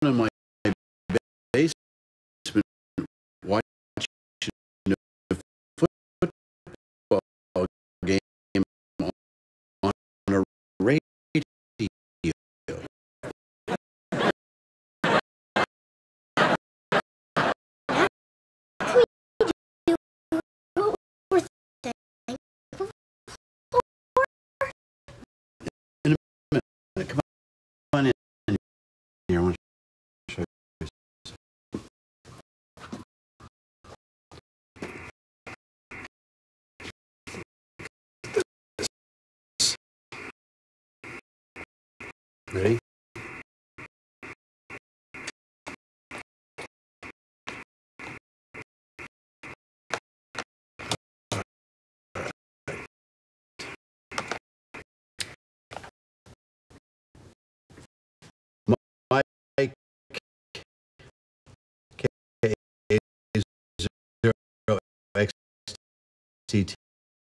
in my basement watching a football game on a radio. In a minute, come on in here. I want to show you. Ready? My K0XTT.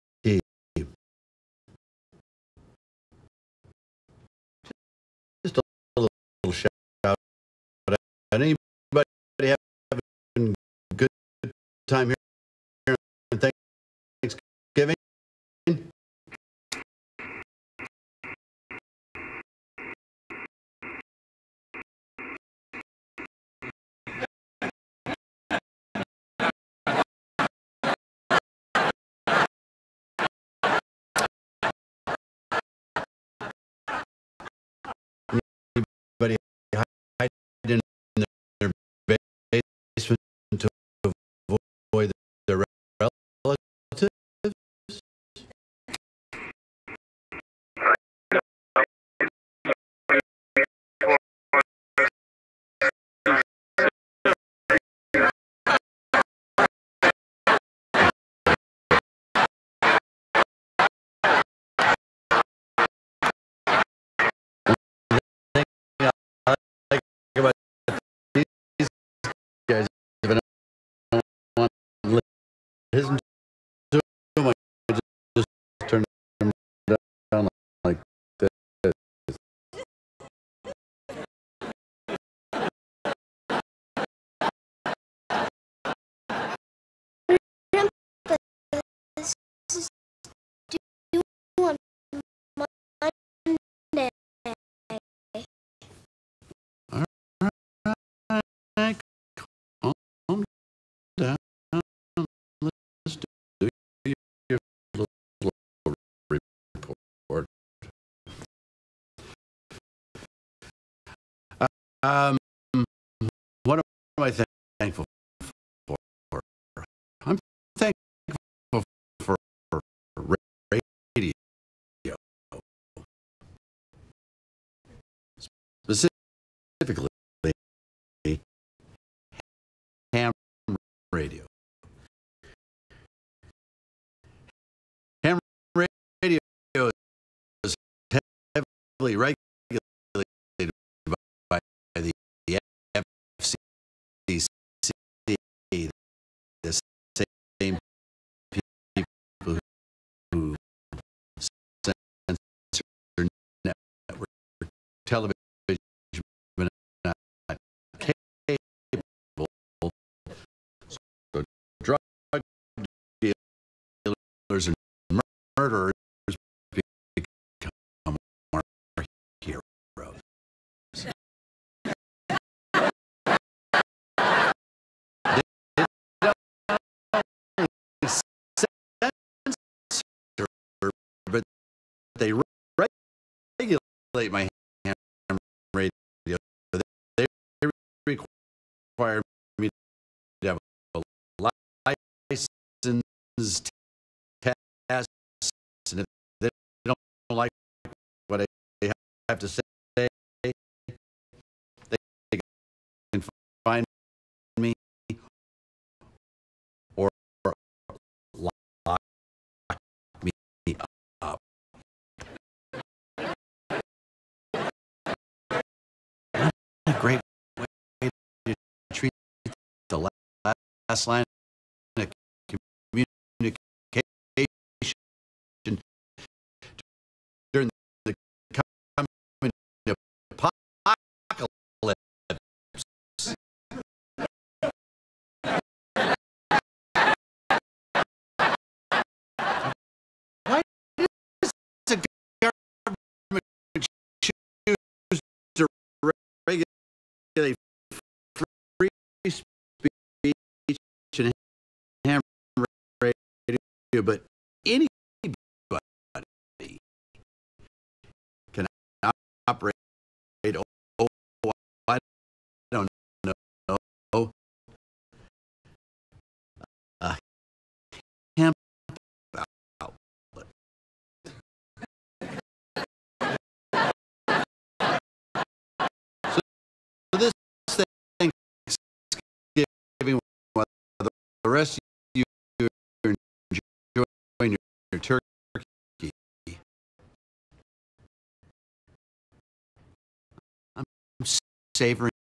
Just a little shout out. Anybody having a good time here on Thanksgiving? Anybody hide in their basement to avoid their relatives? About these guys, if I don't want to listen to them, I just turn them down like this. Calm down. Let's do your little report. What am I thankful for? I'm thankful for radio. Specifically, ham radio. Ham radio is heavily regulated by the FCC, the same people who censor network television, but not cable. So drug dealers and murderers become our heroes. But they regulate my ham radio. They require me to have a licensed test, and if they don't like what I have to say, they can find me or lock me up. A great way to treat the last line of communication during the coming apocalypse. but anybody can operate. Oh, I don't know. A hemp outlet. So this Thanksgiving, while the rest of you are enjoying your turkey, I'm savoring